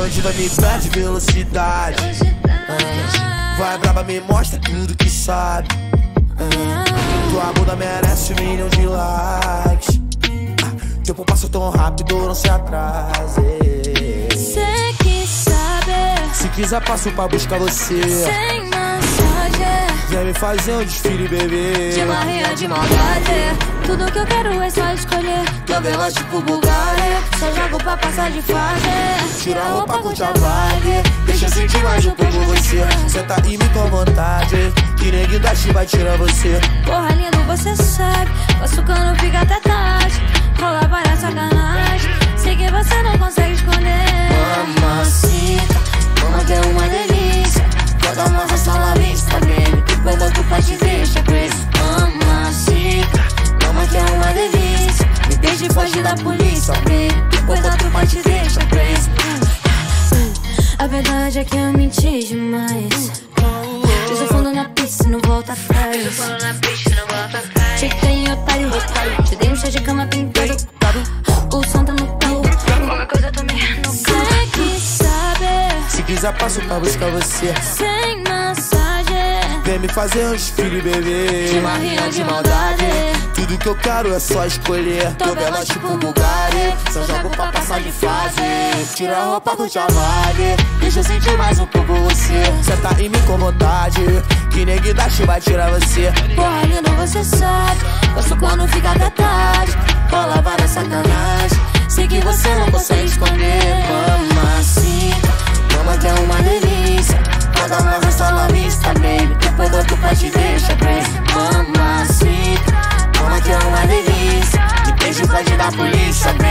Bandida me perde velocidade. Vai braba, me mostra tudo que sabe. Tua bunda merece 1 milhão de likes. Tempo passa tão rápido, não se atrase. Cê que sabe. Se quiser passo pra buscar você. Sem massagem. Vem me fazer um desfile, bebê. De marrinha de maldade. Tudo que eu quero é só escolher. Tô veloz tipo Bulgari. Só jogo pra passar de fase. Tira a roupa, curte a vibe. Deixa eu sentir mais um pouco você. Senta e me com vontade. Que neguinho da Chi vai tirar você. Porra lindo, você sabe. Açucando fica até tarde. Rola várias sacanagem. Sei que você não consegue esconder. Mamacita, Como que é uma delícia. toda nossa sala vista, baby. Depois volto pra te deixar preso. Mamacita, Mama que é uma delícia. me deixe fugir da polícia, baby. Depois volto pra te deixar preso. A verdade é que eu menti demais. Fiz o fundo na pista e não volta atrás. Te tem otário, te dei um chá de cama pintado. O som tá no carro, qualquer coisa tô me no carro. Cê que sabe. Se quiser passo pra buscar você. Sem massagem. Vem me fazer um desfile, bebê. De marrinha de maldade. Tudo que eu quero é só escolher. Tô veloz tipo Bulgari. Só jogo pra passar de fase. Tira a roupa, curte a vibe. Deixa eu sentir mais um pouco você. Senta e me com vontade. Que neguinho da Chi vai tirar você. Porra lindo, você sabe. Gosto quando fica até tarde. Rola várias sacanagem. Sei que você não consegue esconder. Mamacita, Mama que é uma delícia. toda nossa sala vista, baby. Depois volto pra te deixar preso. Mamacita, Mama que é uma delícia. me deixa fugir da polícia, baby.